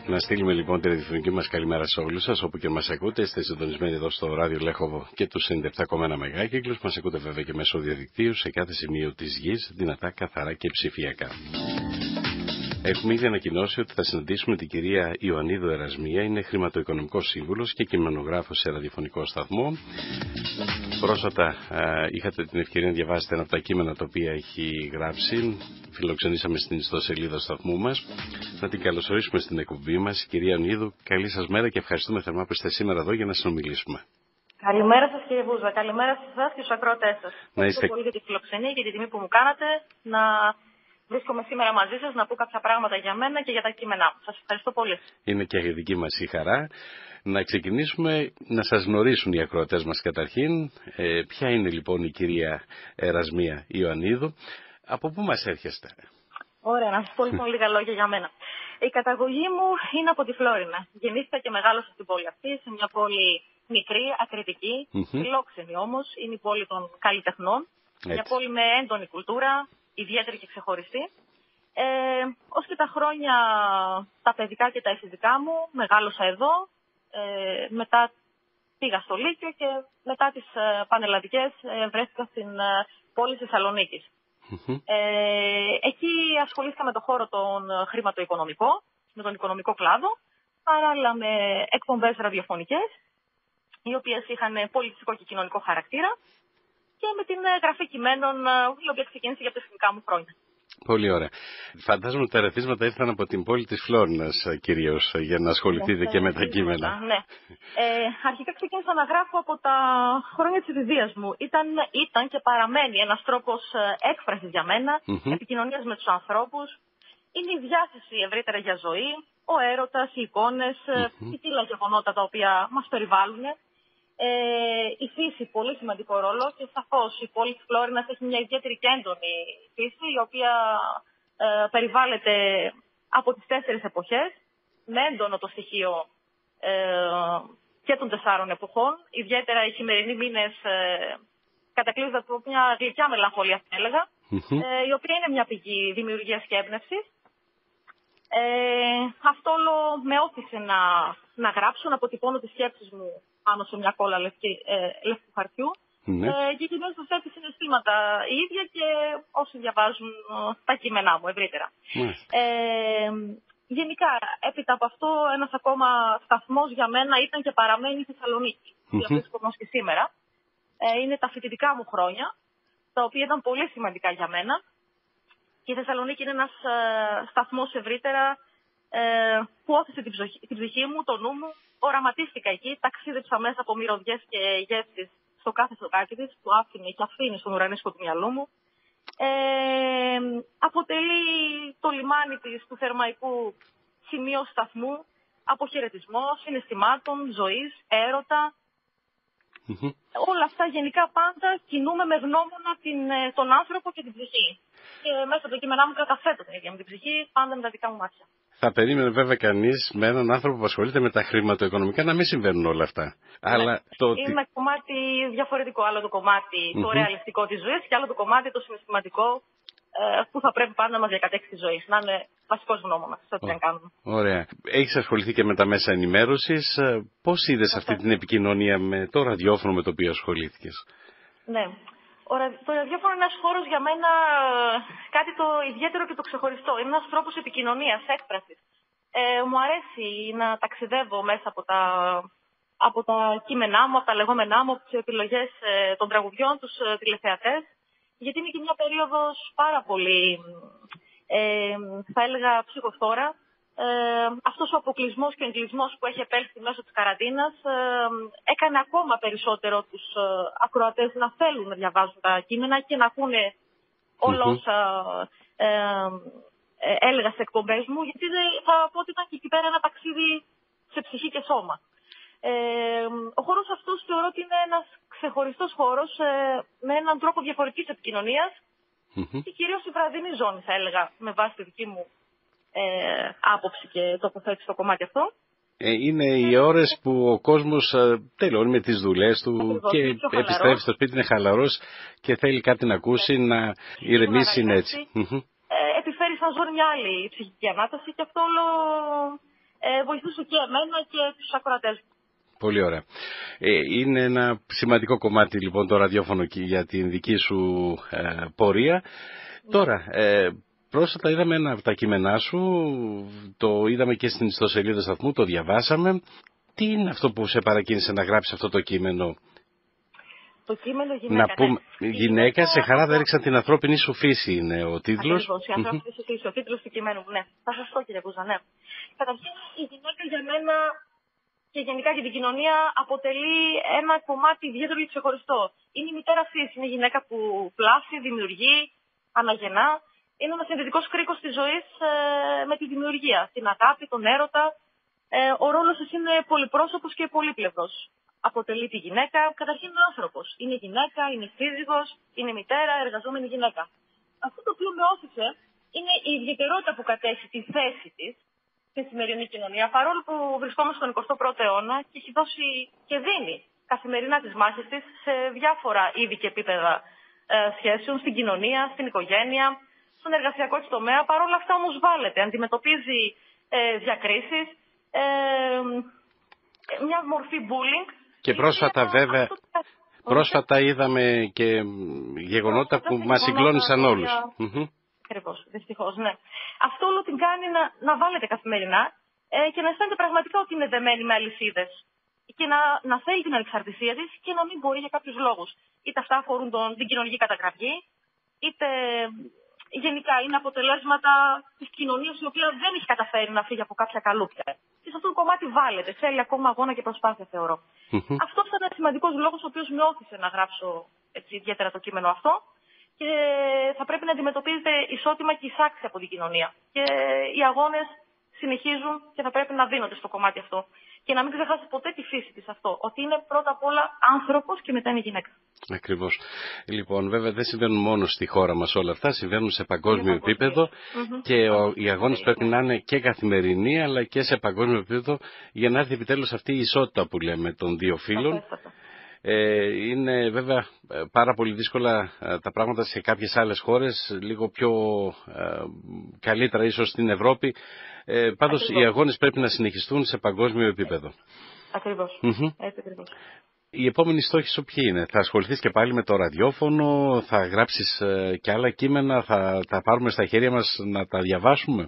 Να στείλουμε λοιπόν τη ραδιοφωνική μας καλημέρα σε όλους σας, όπου και μας ακούτε. Είστε συντονισμένοι εδώ στο ράδιο Λέχοβο και του 97,1 μεγάκυκλους. Μας ακούτε βέβαια και μέσω διαδικτύου σε κάθε σημείο της γης, δυνατά, καθαρά και ψηφιακά. Έχουμε ήδη ανακοινώσει ότι θα συναντήσουμε την κυρία Ιωαννίδου Ερασμία. Είναι χρηματοοικονομικός σύμβουλος και κειμενογράφος σε ραδιοφωνικό σταθμό. Πρόσφατα είχατε την ευκαιρία να διαβάσετε ένα από τα κείμενα τα οποία έχει γράψει. Φιλοξενήσαμε στην ιστοσελίδα του σταθμού μας. Να την καλωσορίσουμε στην εκπομπή μας. Κυρία Ιωαννίδου, καλή σας μέρα και ευχαριστούμε θερμά που είστε σήμερα εδώ για να συνομιλήσουμε. Καλημέρα σας κύριε Βούζα, καλημέρα σε εσάς και στους ακροατές σας. Ευχαριστώ πολύ για τη φιλοξενία και τη τιμή που μου κάνατε να βρίσκομαι σήμερα μαζί σας, να πω κάποια πράγματα για μένα και για τα κείμενά μου. Σας ευχαριστώ πολύ. Είναι και η δική μας η χαρά. Να ξεκινήσουμε να σας γνωρίσουν οι ακροατές μας καταρχήν. Ποια είναι λοιπόν η κυρία Ερασμία Ιωαννίδου, από πού μας έρχεστε? Ωραία, να σας πω λοιπόν λίγα λόγια για μένα. Η καταγωγή μου είναι από τη Φλόρινα. Γεννήθηκα και μεγάλωσα στην πόλη αυτή, σε μια πόλη μικρή, ακριτική, φιλόξενη όμως. Είναι η πόλη των καλλιτεχνών. Μια πόλη με έντονη κουλτούρα, ιδιαίτερη και ξεχωριστή. Ως και τα χρόνια τα παιδικά και τα εφηβικά μου μεγάλωσα εδώ. Μετά πήγα στο Λύκειο και μετά τις πανελλαδικές βρέθηκα στην πόλη της Θεσσαλονίκης. Εκεί ασχολήθηκα με το χώρο τον χρηματοοικονομικό, με τον οικονομικό κλάδο, παράλληλα με εκπομπές ραδιοφωνικές, οι οποίες είχαν πολιτιστικό και κοινωνικό χαρακτήρα, και με την γραφή κειμένων, η οποία ξεκίνησε για τα φοιτητικά μου χρόνια. Πολύ ωραία. Φαντάζομαι ότι τα ερεθίσματα ήρθαν από την πόλη της Φλόρινας κυρίως, για να ασχοληθείτε και με τα κείμενα. Ναι. Αρχικά ξεκίνησα να γράφω από τα χρόνια της εφηβείας μου. Ήταν και παραμένει ένας τρόπος έκφρασης για μένα, επικοινωνίας με τους ανθρώπους. Είναι η διάθεση ευρύτερα για ζωή, ο έρωτας, οι εικόνες, οι τίλα γεγονότα τα οποία μας περιβάλλουν. Η φύση, πολύ σημαντικό ρόλο, και σαφώς η πόλη της Φλόρινας έχει μια ιδιαίτερη και έντονη φύση, η οποία περιβάλλεται από τις 4 εποχές, με έντονο το στοιχείο και των 4 εποχών. Ιδιαίτερα οι χειμερινοί μήνες κατακλείζονται από μια γλυκιά μελαγχολία, θα έλεγα, η οποία είναι μια πηγή δημιουργίας και έμπνευσης. Αυτό όλο με όθησε να γράψω, να αποτυπώνω τις σκέψεις μου πάνω σε μια κόλλα λευκού χαρτιού, και κυρίως να θέτει συναισθήματα η ίδια και όσοι διαβάζουν τα κείμενά μου ευρύτερα. Γενικά, έπειτα από αυτό, ένας ακόμα σταθμός για μένα ήταν και παραμένει η Θεσσαλονίκη, που βρίσκομαι και σήμερα. Είναι τα φοιτητικά μου χρόνια, τα οποία ήταν πολύ σημαντικά για μένα. Και η Θεσσαλονίκη είναι ένας σταθμός ευρύτερα που όθησε την ψυχή μου, το νου μου. Οραματίστηκα εκεί, ταξίδεψα μέσα από μυρωδιές και γεύσεις στο κάθε σοκάκι της, που άφηνε και αφήνει στον ουρανίσκο του μυαλού μου. Αποτελεί το λιμάνι της, του Θερμαϊκού, σημείο σταθμού, αποχαιρετισμό, συναισθημάτων, ζωής, έρωτα. Όλα αυτά γενικά πάντα κινούμε με γνώμονα τον άνθρωπο και την ψυχή. Και μέσα από τα κείμενά μου καταθέτω την ίδια με την ψυχή, πάντα με τα δικά μου μάτια. Θα περίμενε βέβαια κανείς με έναν άνθρωπο που ασχολείται με τα χρηματοοικονομικά να μην συμβαίνουν όλα αυτά. Ναι. Αλλά είναι κομμάτι διαφορετικό. Άλλο το κομμάτι το ρεαλιστικό της ζωής και άλλο το κομμάτι το συναισθηματικό, που θα πρέπει πάντα να μας διακατέξει τη ζωή. Να είναι βασικός γνώμονας σε ό,τι δεν κάνουμε. Ωραία. Έχεις ασχοληθεί και με τα μέσα ενημέρωσης. Πώς είδες αυτή την επικοινωνία με το ραδιόφωνο με το οποίο ασχολήθηκες? Ναι. Το ραδιόφωνο είναι ένας χώρος για μένα κάτι το ιδιαίτερο και το ξεχωριστό. Είναι ένας τρόπος επικοινωνίας, έκφρασης. Μου αρέσει να ταξιδεύω μέσα από τα κείμενά μου, από τα λεγόμενά μου, από τις επιλογές των τραγουδιών, τους τηλεθεατές, γιατί είναι και μια περίοδος πάρα πολύ, θα έλεγα, ψυχοφόρα. Αυτός ο αποκλεισμός και ο εγκλεισμός που έχει επέλθει μέσω της καραντίνας έκανε ακόμα περισσότερο τους ακροατές να θέλουν να διαβάζουν τα κείμενα και να ακούνε όλα όσα έλεγα σε εκπομπές μου, γιατί θα πω ότι ήταν και εκεί πέρα ένα ταξίδι σε ψυχή και σώμα. Ο χώρος αυτός θεωρώ ότι είναι ένας ξεχωριστός χώρος με έναν τρόπο διαφορετικής επικοινωνίας και κυρίως η βραδινή ζώνη, θα έλεγα, με βάση τη δική μου άποψη και τοποθέτηση στο κομμάτι αυτό. Είναι οι ώρες που ο κόσμος τελειώνει με τις δουλειές του και επιστρέφει στο σπίτι, είναι χαλαρός και θέλει κάτι να ακούσει, να ηρεμήσει, είναι έτσι. Επιφέρει σαν ζώνη μια άλλη ψυχική ανάταση και αυτό όλο βοηθούσε και εμένα και τους ακροατές μου. Πολύ ωραία. Είναι ένα σημαντικό κομμάτι λοιπόν το ραδιόφωνο για την δική σου πορεία. Τώρα, πρόσφατα είδαμε ένα από τα κείμενά σου, το είδαμε και στην ιστοσελίδα σταθμού, το διαβάσαμε. Τι είναι αυτό που σε παρακίνησε να γράψεις αυτό το κείμενο? Το κείμενο γυναίκα. Να πούμε, γυναίκα σε χαρά δεν έριξαν την ανθρώπινη σου φύση είναι ο τίτλος. Ακριβώς, η ανθρώπινη σου φύση, ο τίτλος του κειμένου μου, ναι. Θα σας πω, κύριε Μπούζα, ναι. Καταρχήν, η γυναίκα για μένα και γενικά για την κοινωνία αποτελεί ένα κομμάτι ιδιαίτερο και ξεχωριστό. Είναι η μητέρα φύση, είναι η γυναίκα που πλάσει, δημιουργεί, αναγεννά. Είναι ένας συνδετικός κρίκος της ζωής με τη δημιουργία, την αγάπη, τον έρωτα. Ο ρόλος της είναι πολυπρόσωπος και πολύπλευρος. Αποτελεί τη γυναίκα, καταρχήν είναι άνθρωπος. Είναι γυναίκα, είναι σύζυγος, είναι μητέρα, εργαζόμενη γυναίκα. Αυτό το οποίο με όθησε είναι η ιδιαιτερότητα που κατέχει τη θέση της στην σημερινή κοινωνία, παρόλο που βρισκόμαστε στον 21ο αιώνα και έχει δώσει και δίνει καθημερινά τις μάχες της σε διάφορα είδη και επίπεδα σχέσεων, στην κοινωνία, στην οικογένεια, στον εργασιακό της τομέα. Παρόλα αυτά όμως βάλεται, αντιμετωπίζει διακρίσεις, μια μορφή bullying. Και πρόσφατα βέβαια, πρόσφατα είδαμε και γεγονότα που μας συγκλώνησαν όλους. Ακριβώς, δυστυχώς, ναι. Αυτό όλο την κάνει να βάλετε καθημερινά και να αισθάνεται πραγματικά ότι είναι δεμένη με αλυσίδες και να θέλει την ανεξαρτησία της και να μην μπορεί για κάποιους λόγους. Είτε αυτά αφορούν την κοινωνική καταγραφή, είτε γενικά είναι αποτελέσματα της κοινωνίας η οποία δεν έχει καταφέρει να φύγει από κάποια καλούπια. Και σε αυτό το κομμάτι βάλετε. Θέλει ακόμα αγώνα και προσπάθεια, θεωρώ. Αυτό ήταν ένα σημαντικός λόγος ο οποίος με όθησε να γράψω ιδιαίτερα το κείμενο αυτό. Και θα πρέπει να αντιμετωπίζεται ισότιμα και εισάξια από την κοινωνία. Και οι αγώνες συνεχίζουν και θα πρέπει να δίνονται στο κομμάτι αυτό. Και να μην ξεχάσει ποτέ τη φύση της αυτό. Ότι είναι πρώτα απ' όλα άνθρωπος και μετά είναι γυναίκα. Ακριβώς. Λοιπόν, βέβαια δεν συμβαίνουν μόνο στη χώρα μας όλα αυτά, συμβαίνουν σε παγκόσμιο επίπεδο και οι αγώνες πρέπει να είναι και καθημερινοί αλλά και σε παγκόσμιο επίπεδο για να έρθει επιτέλους αυτή η ισότητα που λέμε των δύο φύλων. Είναι βέβαια πάρα πολύ δύσκολα τα πράγματα σε κάποιες άλλες χώρες, λίγο πιο καλύτερα ίσως στην Ευρώπη. Πάντως ακριβώς. Οι αγώνες πρέπει να συνεχιστούν σε παγκόσμιο επίπεδο. Ακριβώς. Έτσι ακριβώς. Οι επόμενοι στόχοι σου ποιοι είναι? Θα ασχοληθείς και πάλι με το ραδιόφωνο, θα γράψεις και άλλα κείμενα, θα τα πάρουμε στα χέρια μας να τα διαβάσουμε?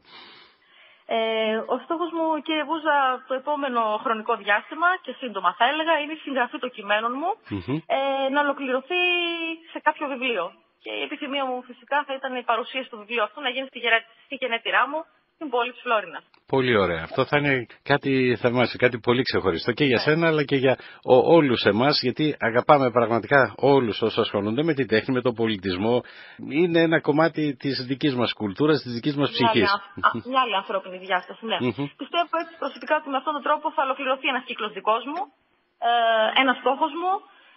Ο στόχος μου, κύριε Βούζα, το επόμενο χρονικό διάστημα και σύντομα θα έλεγα είναι η συγγραφή των κειμένων μου να ολοκληρωθεί σε κάποιο βιβλίο. Και η επιθυμία μου φυσικά θα ήταν η παρουσίαση του βιβλίου αυτού να γίνει στη γενέτειρά μου στην πόλη της Φλόρινας. Πολύ ωραία. Αυτό θα είναι κάτι θαυμάσιο, κάτι πολύ ξεχωριστό και για σένα αλλά και για όλους εμάς, γιατί αγαπάμε πραγματικά όλους όσους ασχολούνται με τη τέχνη, με τον πολιτισμό. Είναι ένα κομμάτι της δικής μας κουλτούρας, της δικής μας ψυχής. Μια άλλη ανθρώπινη διάσταση, ναι. Πιστεύω έτσι προσωπικά ότι με αυτόν τον τρόπο θα ολοκληρωθεί ένας κύκλος δικός μου, ένας στόχος μου,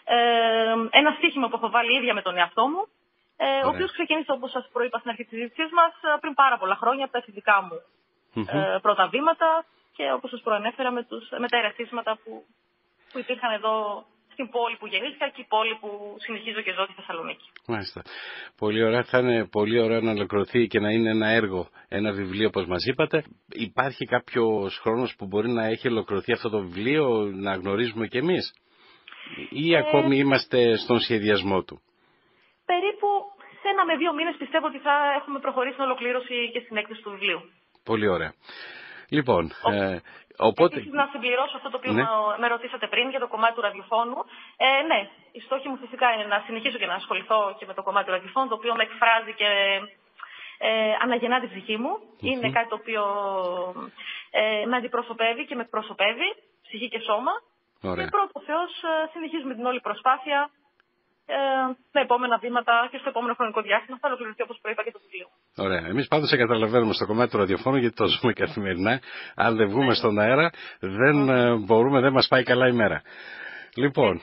ένα στοίχημα που έχω βάλει ίδια με τον εαυτό μου, ο οποίος ξεκίνησε, όπως σας προείπα στην αρχή της συζήτησής μας, πριν πάρα πολλά χρόνια από τα εφηβικά μου πρώτα βήματα και όπως σας προανέφερα με τα ερεθίσματα που υπήρχαν εδώ στην πόλη που γεννήθηκα και η πόλη που συνεχίζω και ζω στη Θεσσαλονίκη. Μάλιστα. Πολύ ωραία. Θα είναι πολύ ωραία να ολοκληρωθεί και να είναι ένα έργο, ένα βιβλίο όπως μας είπατε. Υπάρχει κάποιος χρόνος που μπορεί να έχει ολοκληρωθεί αυτό το βιβλίο, να γνωρίζουμε κι εμείς? Ή ακόμη είμαστε στον σχεδιασμό του? Περίπου σε 1 με 2 μήνες πιστεύω ότι θα έχουμε προχωρήσει στην ολοκλήρωση και στην έκδοση του βιβλίου. Πολύ ωραία. Λοιπόν, οπότε... Επίσης να συμπληρώσω αυτό το οποίο με ρωτήσατε πριν για το κομμάτι του ραδιοφώνου. Ναι, η στόχη μου φυσικά είναι να συνεχίσω και να ασχοληθώ και με το κομμάτι του ραδιοφώνου, το οποίο με εκφράζει και αναγεννά την ψυχή μου. Είναι κάτι το οποίο με αντιπροσωπεύει και με εκπροσωπεύει, ψυχή και σώμα. Ωραία. Και πρώτο Θεός συνεχίζουμε την όλη προσπάθεια. Τα επόμενα βήματα και στο επόμενο χρονικό διάστημα θα ολοκληρωθεί, όπως προείπα, και το βιβλίο. Ωραία. Εμείς πάντως σε καταλαβαίνουμε στο κομμάτι του ραδιοφώνου, γιατί το ζούμε καθημερινά. Αν δεν βγούμε στον αέρα, δεν μας πάει καλά η μέρα. Λοιπόν,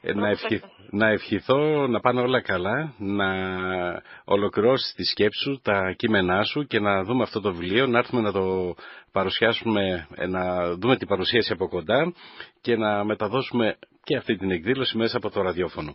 να ευχηθώ να πάνε όλα καλά, να ολοκληρώσεις τη σκέψη σου, τα κείμενά σου και να δούμε αυτό το βιβλίο, να έρθουμε να το παρουσιάσουμε, να δούμε την παρουσίαση από κοντά και να μεταδώσουμε και αυτή την εκδήλωση μέσα από το ραδιόφωνο.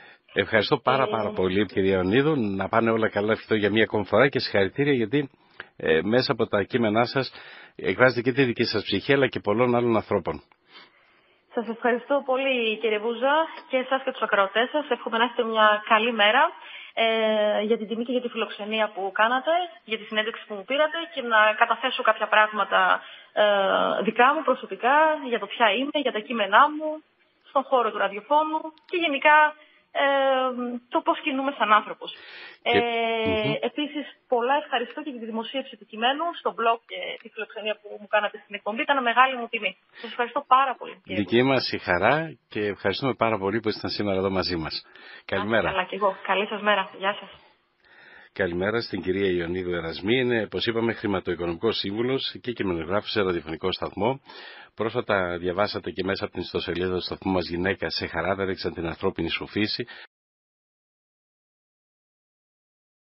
Ευχαριστώ πάρα πολύ, κυρία Ιωνίδου. Να πάνε όλα καλά, ευχηθώ για μία ακόμη φορά και συγχαρητήρια, γιατί μέσα από τα κείμενά σας εκφράζετε και τη δική σας ψυχή αλλά και πολλών άλλων ανθρώπων. Σας ευχαριστώ πολύ κύριε Βούζα και εσάς και τους ακροατές σας. Εύχομαι να έχετε μια καλή μέρα για την τιμή και για τη φιλοξενία που κάνατε, για τη συνέντευξη που μου πήρατε και να καταθέσω κάποια πράγματα δικά μου προσωπικά για το ποια είμαι, για τα κείμενά μου, στον χώρο του ραδιοφώνου και γενικά το πώς κινούμε σαν άνθρωπος. Επίσης, πολλά ευχαριστώ και για τη δημοσίευση του κειμένου στο blog και τη φιλοξενία που μου κάνατε στην εκπομπή. Ήταν μεγάλη μου τιμή. Σας ευχαριστώ πάρα πολύ. Δική μας η χαρά και ευχαριστούμε πάρα πολύ που ήσασταν σήμερα εδώ μαζί μας. Καλημέρα. Καλά και εγώ. Καλή σας μέρα. Γεια σας. Καλημέρα στην κυρία Ιωνίδου Ερασμή. Είναι, όπως είπαμε, χρηματοοικονομικός σύμβουλος και κειμενογράφος σε ραδιοφωνικό σταθμό. Πρόσφατα διαβάσατε και μέσα από την ιστοσελίδα του σταθμού μας «Γυναίκα σε χαρά», έδειξαν την ανθρώπινη σου φύση.